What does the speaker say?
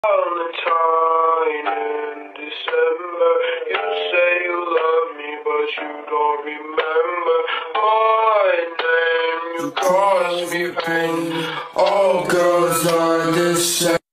Valentine in December, you say you love me, but you don't remember my name. You cause me pain. All girls are the same.